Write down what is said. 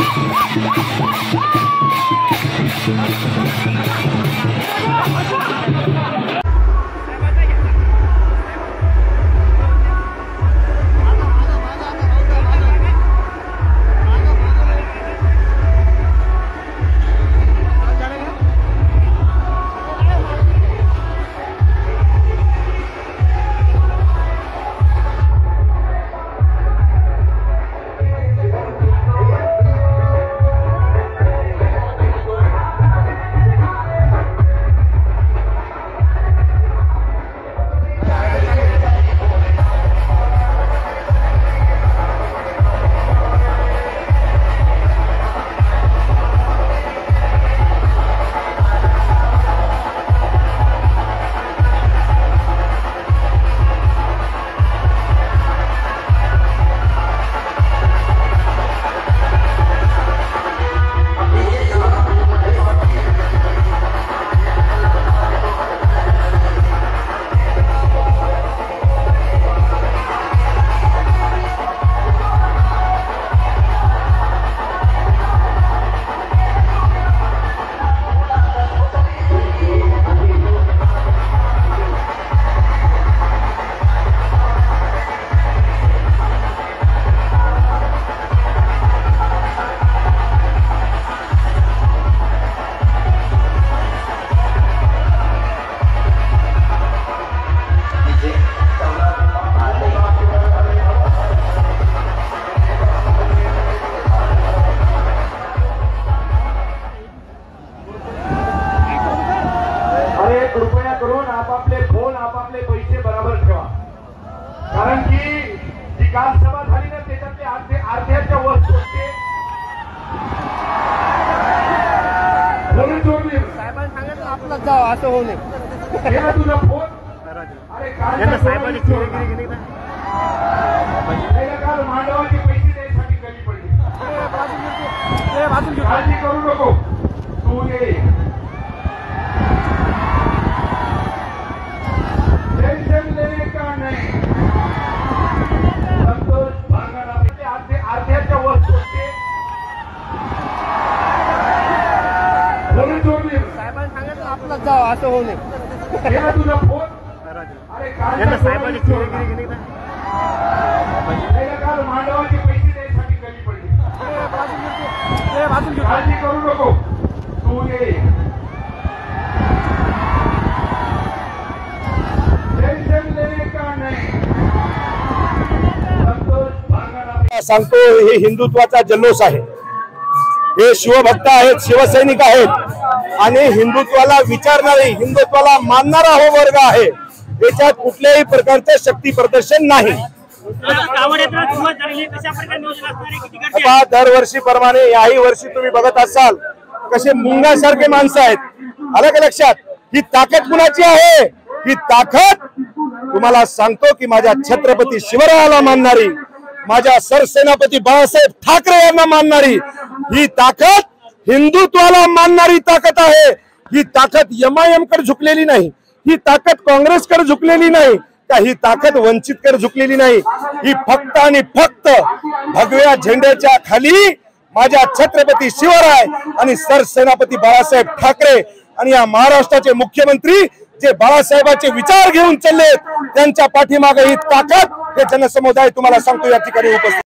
कृपया करून आपापले फोन आपापले पैसे बरोबर ठेवा, कारण की जी काल सभा झाली ना त्याच्यातले अर्ध्याच्या वस्तू साहेबांनी सांगितलं आपला जाव असं होऊ नये. तुझा फोन अरे काल साहेबांनी काल मांडवाचे पैसे द्यायसाठी गली पडली. काळजी करू नको, तू ये टेंशन लेने का नहीं. संतोष भांगारा अर्ध्याच्या वस्तू साहेबांनी सांगितलं आपला जाव असं होऊ नये. तुझा फोन अरे काल साहेबांनी काल मांडवाचे पैसे द्यायसाठी गली पडली. काळजी करू नको, तू ये टेंशन लेने का नहीं. संतोष भांगारा सांगतो हे हिंदुत्वाचा जल्लोष आहे. हे शिवभक्त आहेत, शिवसैनिक आहेत आणि हिंदुत्वाला विचारणारे, हिंदुत्वाला मानणारा हो वर्ग आहे. याच्यात कुठल्याही प्रकारचं शक्ती प्रदर्शन नाही. आता दरवर्षी प्रमाणे याही वर्षी तुम्ही बघत असाल कसे मुंगासारखे माणसं आहेत. आलं का लक्षात? ही ताकद कुणाची आहे? ही ताकद तुम्हाला सांगतो की माझ्या छत्रपती शिवरायाला मानणारी, माझ्या सरसेनापती बाळासाहेब ठाकरे यांना मानणारी ही ताकद, हिंदुत्वाला मानणारी ताकद आहे. ही ताकद MIM कडे झुकलेली नाही, ही ताकद काँग्रेसकडे झुकलेली नाही, ही ताकद वंचितकडे झुकलेली नाही. ही फक्त आणि फक्त भगव्या झेंड्याच्या खाली माझ्या छत्रपती शिवराय आणि सरसेनापती बाळासाहेब ठाकरे आणि या महाराष्ट्राचे मुख्यमंत्री जे बाळासाहेबांचे विचार घेऊन चालले त्यांच्या पाठीमागे ही ताकद हे जनसमुदाय तुम्हाला सांगतो या ठिकाणी उपस्थित.